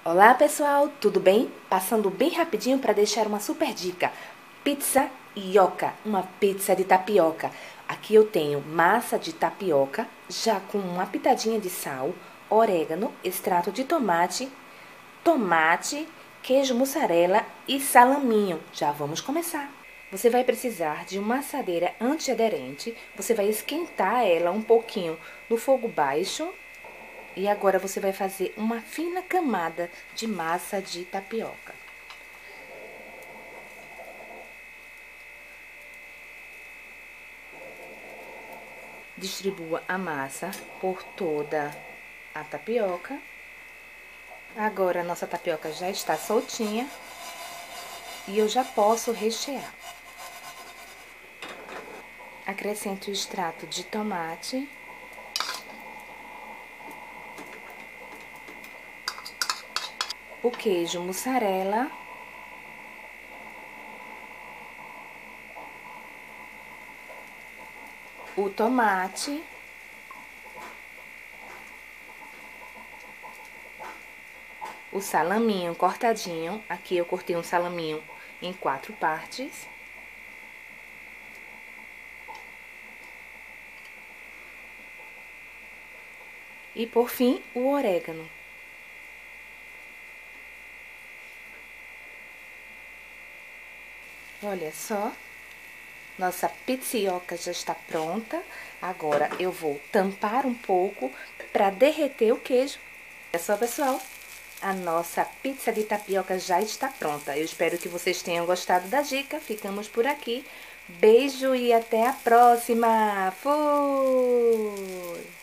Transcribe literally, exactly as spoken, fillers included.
Olá pessoal, tudo bem? Passando bem rapidinho para deixar uma super dica. Pizza ioca, uma pizza de tapioca. Aqui eu tenho massa de tapioca, já com uma pitadinha de sal, orégano, extrato de tomate, tomate, queijo mussarela e salaminho. Já vamos começar. Você vai precisar de uma assadeira antiaderente. Você vai esquentar ela um pouquinho no fogo baixo. E agora você vai fazer uma fina camada de massa de tapioca. Distribua a massa por toda a tapioca. Agora a nossa tapioca já está soltinha e eu já posso rechear. Acrescente o extrato de tomate. O queijo mussarela. O tomate. O salaminho cortadinho. Aqui eu cortei um salaminho em quatro partes. E por fim, o orégano. Olha só, nossa pizzioca já está pronta. Agora eu vou tampar um pouco para derreter o queijo. É só, pessoal, a nossa pizza de tapioca já está pronta. Eu espero que vocês tenham gostado da dica. Ficamos por aqui. Beijo e até a próxima. Fui!